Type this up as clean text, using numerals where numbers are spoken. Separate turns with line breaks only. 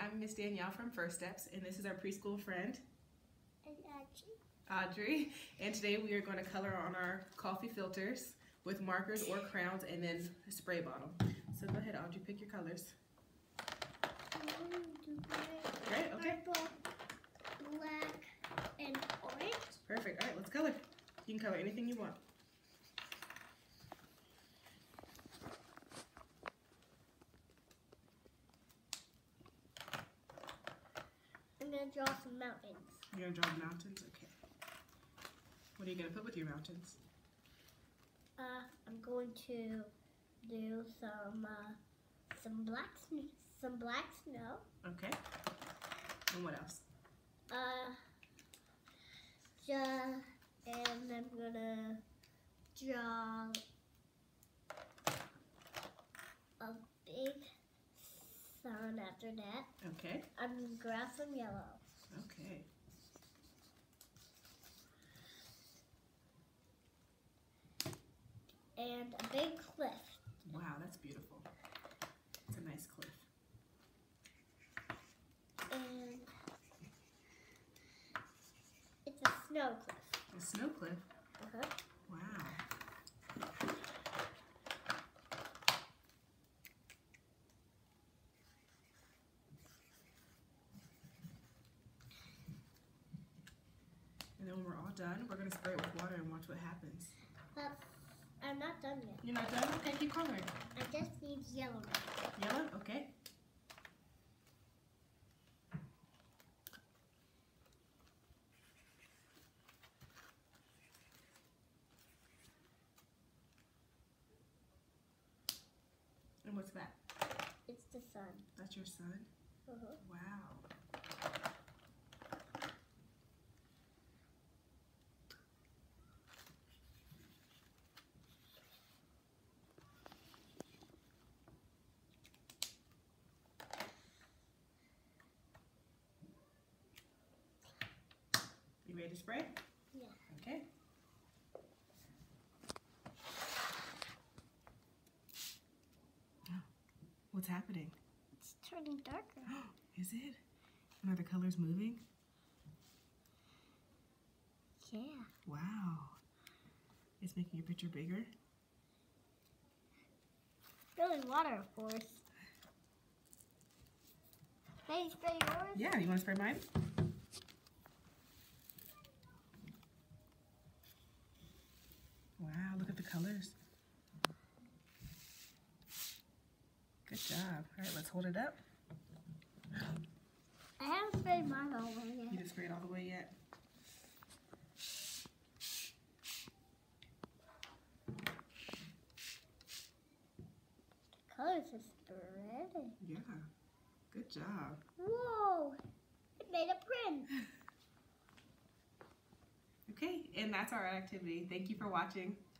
I'm Miss Danielle from First Steps, and this is our preschool friend, Audrey. And today we are going to color on our coffee filters with markers or crowns and then a spray bottle. So go ahead, Audrey, pick your colors. Great, okay.
Purple, black, and orange.
Perfect. All right, let's color. You can color anything you want.
I'm going to draw some mountains.
You're going to draw mountains? Okay. What are you going to put with your mountains?
I'm going to do some black snow.
Okay. And what else?
And I'm gonna draw a big sun after that.
Okay.
I'm gonna grab some yellow.
Okay.
And a big cliff.
Wow, that's beautiful. It's a nice cliff.
And it's a snow cliff.
A snow cliff?
Uh-huh.
Wow. And then when we're all done, we're going to spray it with water and watch what happens.
But I'm not done yet.
You're not done? Okay, keep coloring.
I just need yellow now.
Yellow? Okay. And what's that?
It's the sun.
That's your sun?
Uh-huh.
Wow. You ready to spray?
Yeah.
Okay. What's happening?
It's turning darker.
Is it? And are the colors moving?
Yeah.
Wow. It's making your picture bigger?
Spilling water, of course. Hey, spray yours?
Yeah, you want to spray mine? Wow, look at the colors. Good job. All right, let's hold it up.
I haven't sprayed mine all the way
You
yet.
didn't spray it all the way yet?
The colors are spreading.
Yeah, good job.
Whoa! It made a print.
Okay, and that's our activity. Thank you for watching.